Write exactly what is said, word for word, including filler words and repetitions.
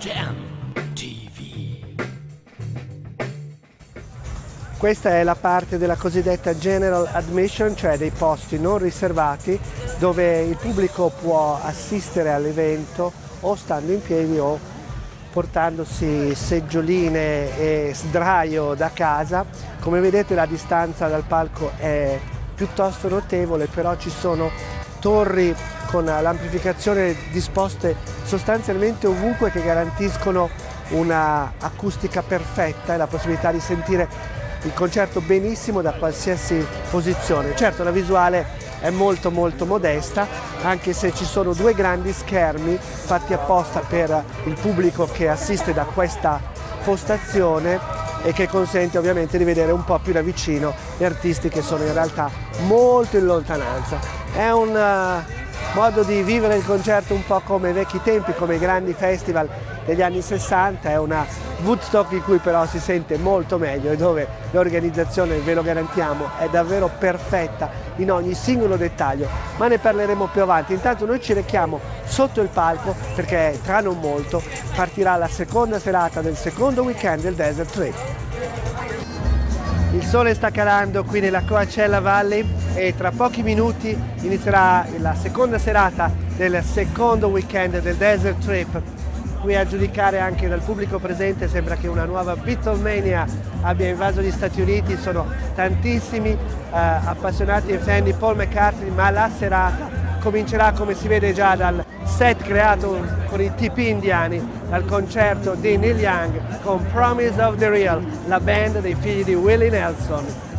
Jam T V. Questa è la parte della cosiddetta General Admission, cioè dei posti non riservati dove il pubblico può assistere all'evento o stando in piedi o portandosi seggioline e sdraio da casa. Come vedete la distanza dal palco è piuttosto notevole, però ci sono torri con l'amplificazione disposte sostanzialmente ovunque che garantiscono una acustica perfetta e la possibilità di sentire il concerto benissimo da qualsiasi posizione. Certo, la visuale è molto molto modesta, anche se ci sono due grandi schermi fatti apposta per il pubblico che assiste da questa postazione e che consente ovviamente di vedere un po' più da vicino gli artisti che sono in realtà molto in lontananza. È un uh, modo di vivere il concerto un po' come ai vecchi tempi, come i grandi festival degli anni sessanta, è una Woodstock in cui però si sente molto meglio e dove l'organizzazione, ve lo garantiamo, è davvero perfetta in ogni singolo dettaglio, ma ne parleremo più avanti. Intanto noi ci rechiamo sotto il palco perché tra non molto partirà la seconda serata del secondo weekend del Desert Trip. Il sole sta calando qui nella Coachella Valley e tra pochi minuti inizierà la seconda serata del secondo weekend del Desert Trip. Qui a giudicare anche dal pubblico presente sembra che una nuova Beatlemania abbia invaso gli Stati Uniti, sono tantissimi eh, appassionati e fan di Paul McCartney, ma la serata comincerà, come si vede già dal set creato con i tipi indiani, dal concerto di Neil Young con Promise of the Real, la band dei figli di Willie Nelson.